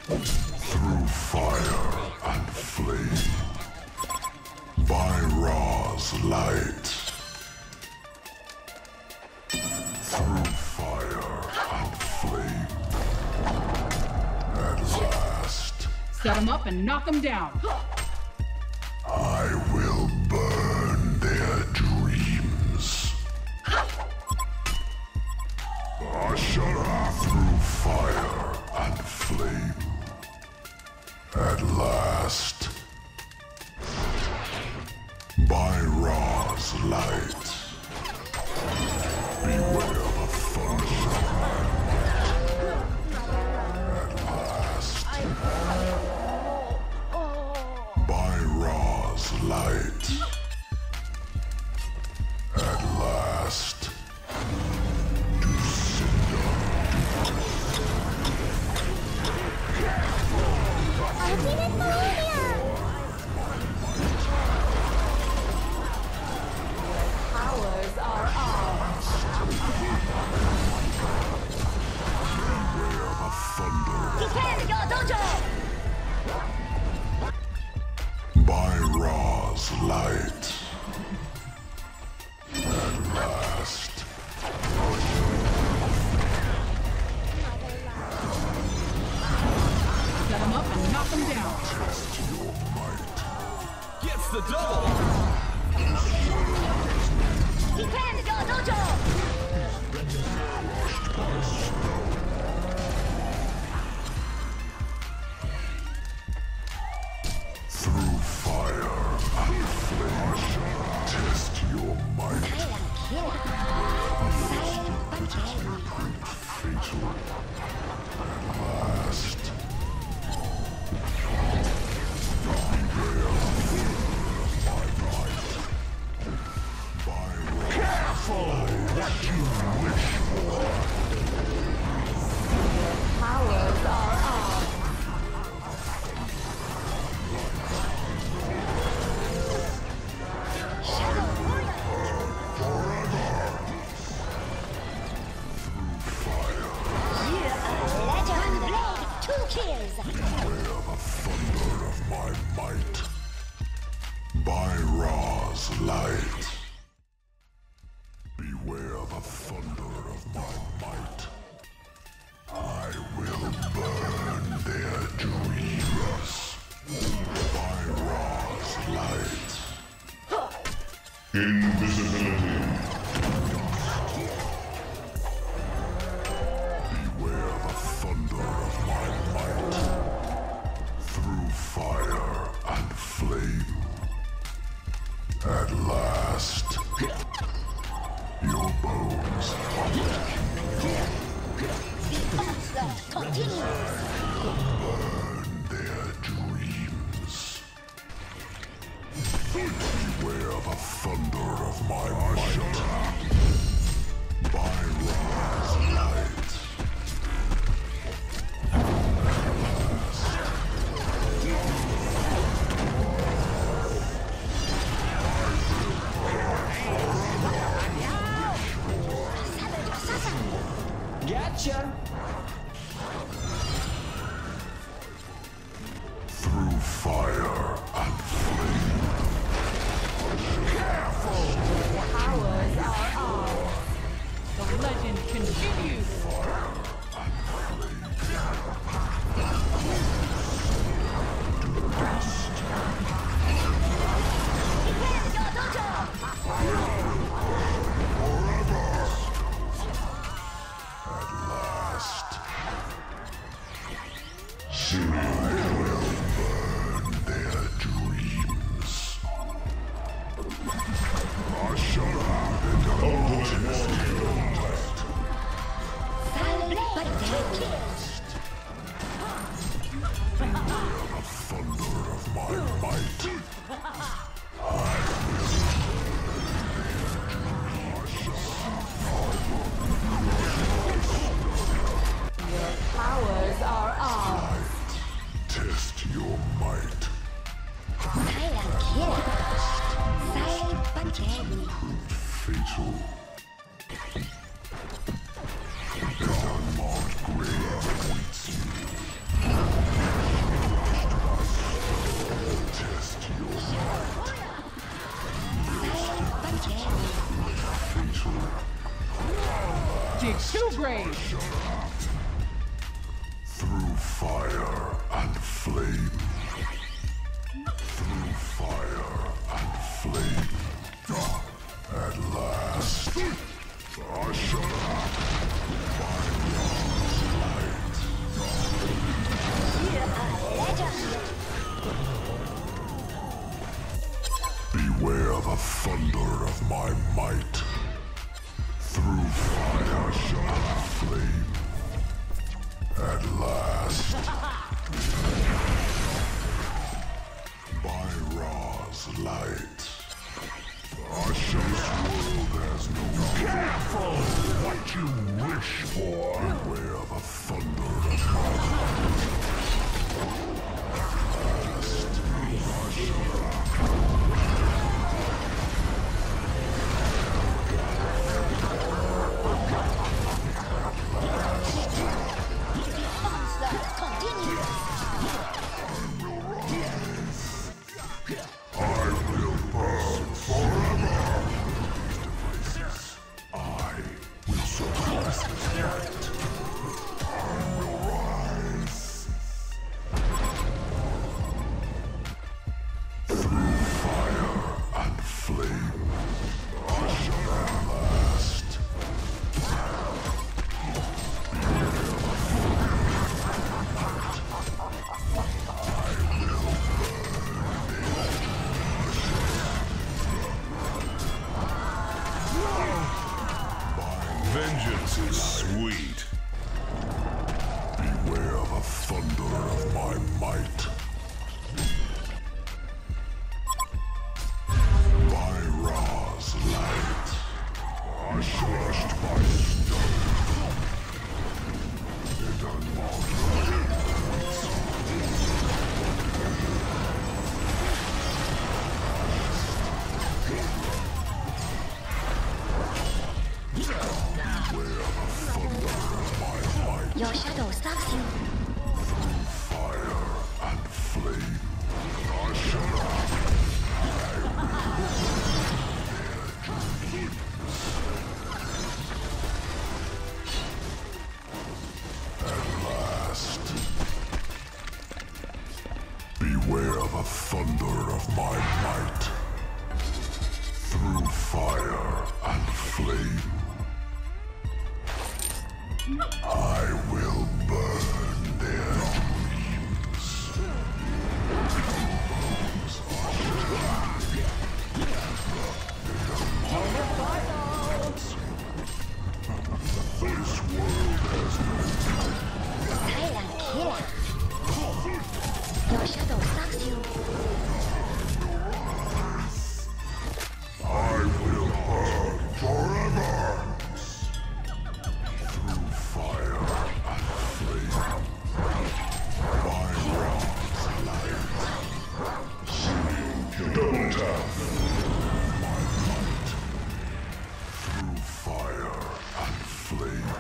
Through fire and flame, by Ra's light. Through fire and flame, at last. Set them up and knock them down. I will burn their dreams. Ashara through fire and flame. At last. By Ra's light. Beware the thunder of my might. At last. By Ra's light. At last. To cinder. Ultimate Meridian! Powers are ours. Beware the thunder. Defend your dojo! By Ra's light. At last. Set them up and knock them down. Test your might. Gets the double. Defend your dojo! Through fire and flame. Test your might. Fatal. At last. Beware of my might. By Careful what you wish for. Powers are ours. Legend Blade, 2 kills. Beware the thunder of my might. By Ra's light. Beware the thunder of my might. I will burn their dreams. By Ra's light. Invisibility. Beware the thunder of my might. Through fire and flame. At last. Your bones are The onslaught continues. burn their dreams. Beware the thunder of my might. By Ra's light. Gotcha. Through fire and flame. Powers are ours. The legend continues. Defend your dojo! At last. Soon I will burn their dreams. Ashara Silent but deadly. the thunder of my might. Your powers are ours. dig too grave. Through fire and flame. Through fire and flame. At last, usher up my lost light. Beware the thunder of my might. Through fire and flame. At last, by Ra's light, Asha's world has no careful what you wish for. Beware the thunder of my might. Onslaught continues. I will burn forever. I will surpass this night. I will rise. Through fire and flame, I shall at last. Vengeance is sweet. Beware the thunder of my might. By Ra's light, crushed by stone. It unlocked. Your shadow stalks you. Fire and flame. Usher up. At last. Beware the thunder of my might. Through fire and flame. I will burn their dreams. This world has Silent killer. Your shadow stalks you. I will burn forever. Through fire and flame. By Ra's light. Double tap. My might. Through fire and flame.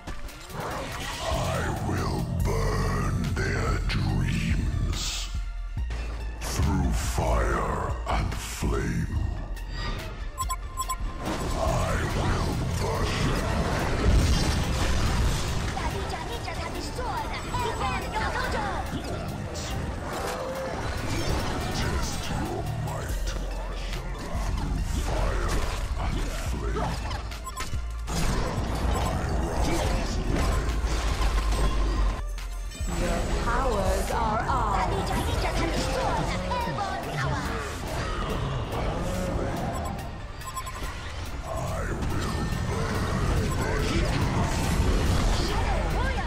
I will burn their dreams. Through fire and flame. I will burn them. That ninjas have destroyed the Prepare your dojo. Test your might. Through fire and flame. By Ra's light. Your powers are That on. ninjas have destroyed the Hellborn Tower. I will burn their Shadow warrior.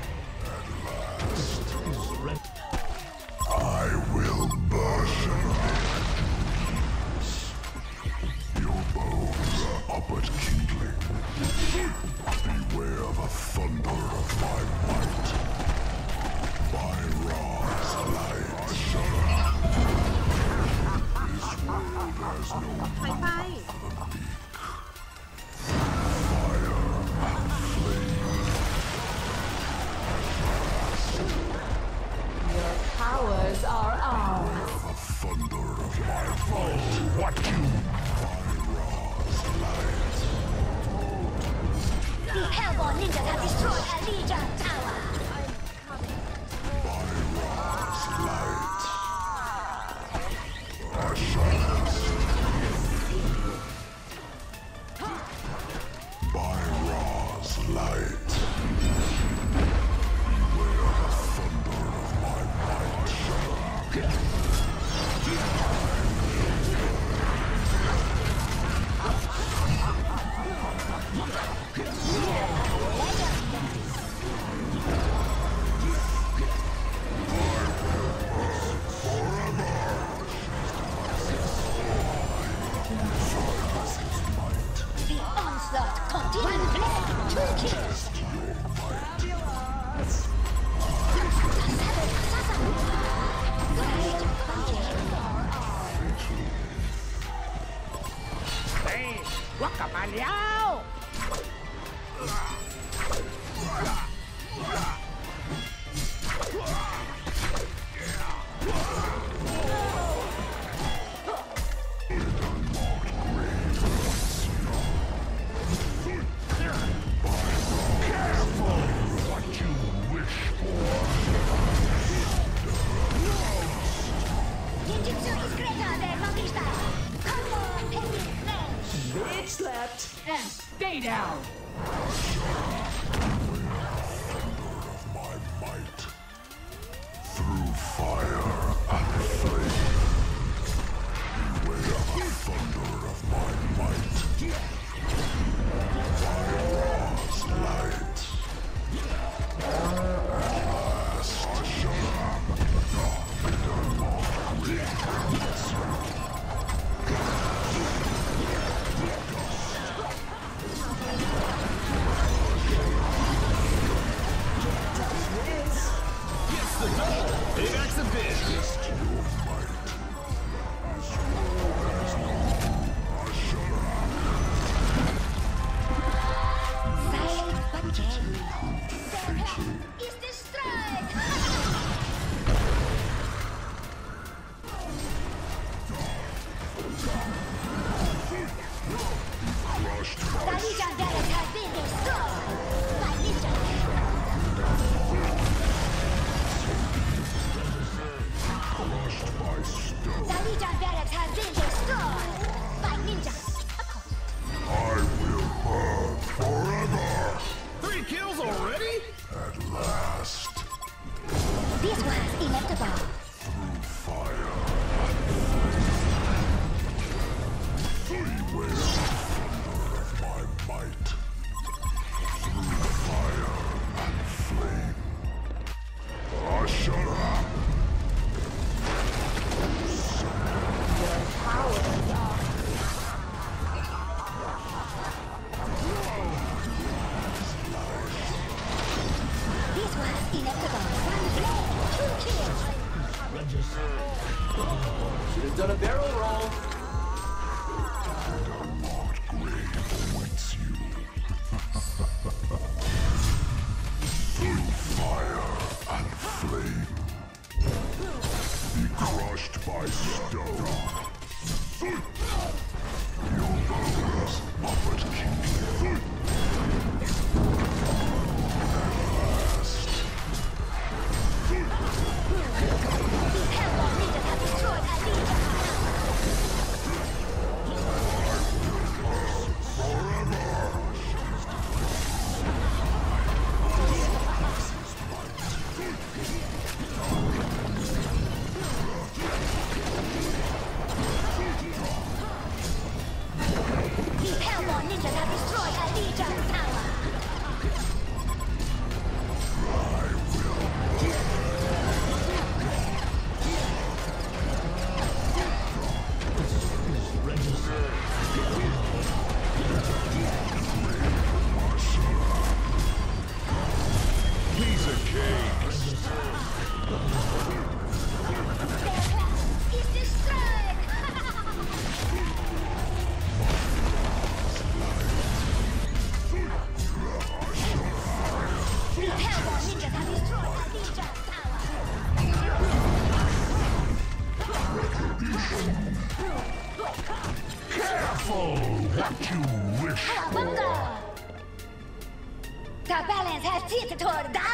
I will burn their dreams. Your bones are up at kindling. Beware the thunder of my might. By Ra's light. This world has no room for the meek. Fire and flame. Your powers are on. The thunder of my might. What you? By Ra's light. Prepare Hellborn ninjas have destroyed a Legion tower. Byron's light. Byron's light. Beware the thunder of my might. The onslaught continues. Two kills. Ninjutsu is greater than monkey style. Combo technique range. Bitch slapped. And stay down. Of my might. Through fire and flame. Beware the thunder of my might. Byron's light. Gets the double. Big exhibition. Silent but deadly. Their hell is destroyed. The Legion barracks has been destroyed by ninjas. The Legion barracks has been destroyed by ninjas. I will burn forever. 3 kills already? At last. This was inevitable. Through fire. Beware the thunder of my might. Through fire and flame. Ashara. Powers are This was inevitable. One flame, 2 kills. Should have done a barrel roll. And a marked grave awaits you. Through fire and flame. Be crushed by stone. Your bones are but kindling. These Hellborn ninjas have destroyed a Legion. These Hellborn ninjas have destroyed a Legion tower. Piece of cake. Their class is destroyed. These Hellborn ninjas have destroyed a Legion tower. Careful what you wish for. Cowabunga! The balance has tilted toward the